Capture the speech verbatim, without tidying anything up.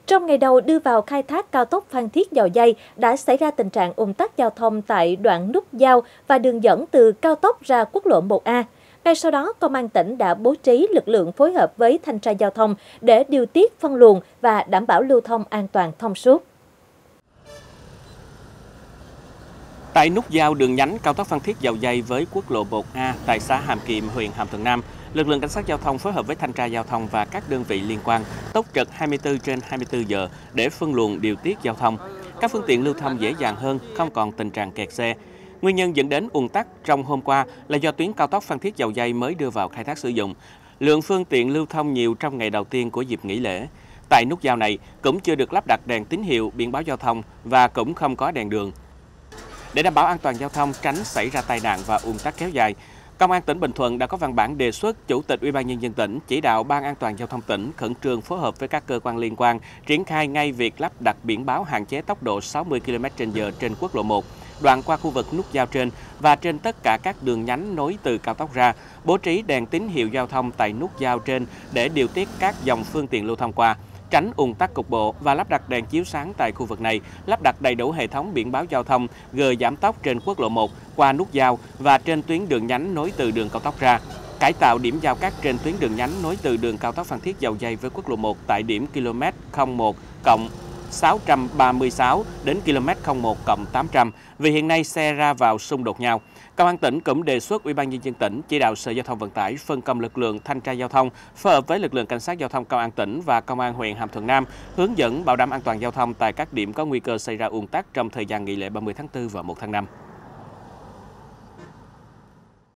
Trong ngày đầu đưa vào khai thác cao tốc Phan Thiết - Dầu Giây đã xảy ra tình trạng ùn tắc giao thông tại đoạn nút giao và đường dẫn từ cao tốc ra quốc lộ một A. Ngay sau đó, Công an tỉnh đã bố trí lực lượng phối hợp với thanh tra giao thông để điều tiết phân luồng và đảm bảo lưu thông an toàn thông suốt. Tại nút giao đường nhánh cao tốc Phan Thiết - Dầu Giây với quốc lộ một A tại xã Hàm Kiệm, huyện Hàm Thuận Nam, lực lượng cảnh sát giao thông phối hợp với thanh tra giao thông và các đơn vị liên quan túc trực hai mươi tư trên hai mươi tư giờ để phân luồng điều tiết giao thông. Các phương tiện lưu thông dễ dàng hơn, không còn tình trạng kẹt xe. Nguyên nhân dẫn đến ùn tắc trong hôm qua là do tuyến cao tốc Phan Thiết - Dầu Giây mới đưa vào khai thác sử dụng. Lượng phương tiện lưu thông nhiều trong ngày đầu tiên của dịp nghỉ lễ. Tại nút giao này cũng chưa được lắp đặt đèn tín hiệu, biển báo giao thông và cũng không có đèn đường. Để đảm bảo an toàn giao thông, tránh xảy ra tai nạn và ùn tắc kéo dài, Công an tỉnh Bình Thuận đã có văn bản đề xuất Chủ tịch Ủy ban Nhân dân tỉnh chỉ đạo Ban An toàn giao thông tỉnh khẩn trương phối hợp với các cơ quan liên quan triển khai ngay việc lắp đặt biển báo hạn chế tốc độ sáu mươi ki lô mét trên giờ trên quốc lộ một, đoạn qua khu vực nút giao trên và trên tất cả các đường nhánh nối từ cao tốc ra, bố trí đèn tín hiệu giao thông tại nút giao trên để điều tiết các dòng phương tiện lưu thông qua, tránh ùn tắc cục bộ và lắp đặt đèn chiếu sáng tại khu vực này, lắp đặt đầy đủ hệ thống biển báo giao thông, gờ giảm tốc trên quốc lộ một, qua nút giao và trên tuyến đường nhánh nối từ đường cao tốc ra, cải tạo điểm giao cắt trên tuyến đường nhánh nối từ đường cao tốc Phan Thiết - Dầu Giây với quốc lộ một tại điểm km không một cộng sáu trăm ba mươi sáu đến km không một cộng tám trăm vì hiện nay xe ra vào xung đột nhau. Công an tỉnh cũng đề xuất Ủy ban Nhân dân tỉnh chỉ đạo Sở Giao thông Vận tải phân công lực lượng thanh tra giao thông phối hợp với lực lượng cảnh sát giao thông Công an tỉnh và Công an huyện Hàm Thuận Nam hướng dẫn bảo đảm an toàn giao thông tại các điểm có nguy cơ xảy ra ùn tắc trong thời gian nghỉ lễ ba mươi tháng tư và một tháng năm.